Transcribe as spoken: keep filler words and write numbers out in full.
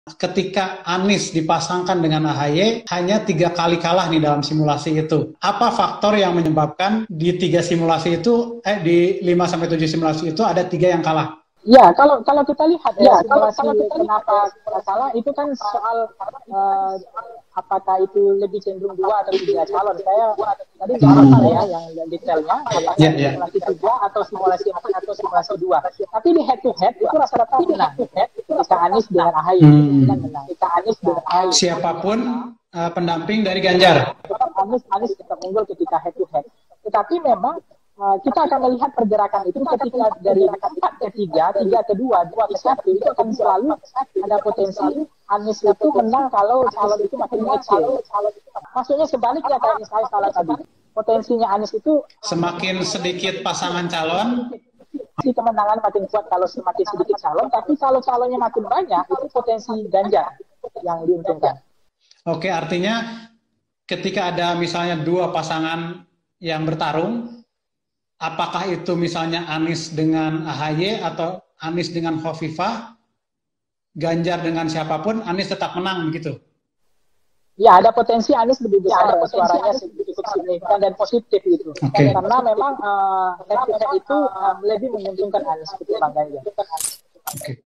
ketika Anies dipasangkan dengan A H Y hanya tiga kali kalah nih dalam simulasi itu. Apa faktor yang menyebabkan di tiga simulasi itu, eh di lima sampai tujuh simulasi itu ada tiga yang kalah? Ya, kalau kalau kita lihat ya, simulasi kalau, kalau kita kenapa salah itu kan soal uh, apakah itu lebih cenderung dua atau tiga calon. Saya tadi nggak hafal ya yang detailnya, apakah yeah, yeah. simulasi tiga atau simulasi empat atau simulasi dua. Tapi di head to head itu rata-rata menang. Jika Anies dengan A H Y hmm. kan menang. Jika Anies dengan A H Y. Siapapun uh, pendamping dari Ganjar. Tetap Anies Anies tetap unggul ketika head to head. Tetapi memang Uh, kita akan melihat pergerakan itu ketika dari empat ke tiga, tiga ke dua, dua ke satu, itu akan selalu ada potensi Anies itu menang kalau calon itu makin kecil. Maksudnya sebaliknya kalau saya salah tadi. Potensinya Anies itu semakin sedikit pasangan calon, si kemenangan makin kuat kalau semakin sedikit calon, tapi kalau calonnya makin banyak, itu potensi Ganjar yang diuntungkan. Oke, artinya ketika ada misalnya dua pasangan yang bertarung, apakah itu misalnya Anies dengan A H Y atau Anies dengan Khofifah, Ganjar dengan siapapun, Anies tetap menang begitu? Ya, ada potensi Anies lebih besar, ya, suaranya cukup signifikan dan positif gitu. Okay. Karena memang uh, head to head itu uh, lebih menguntungkan Anies ketimbang Ganjar. Okay.